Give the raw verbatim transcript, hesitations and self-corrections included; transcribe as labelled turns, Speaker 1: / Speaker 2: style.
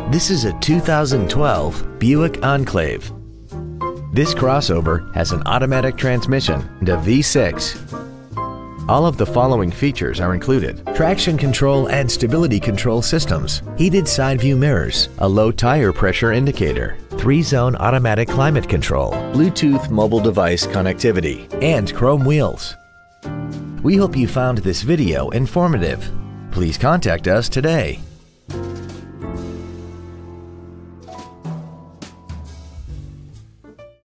Speaker 1: This is a two thousand twelve Buick Enclave. This crossover has an automatic transmission and a V six. All of the following features are included: traction control and stability control systems, heated side view mirrors, a low tire pressure indicator, three-zone automatic climate control, Bluetooth mobile device connectivity, and chrome wheels. We hope you found this video informative. Please contact us today.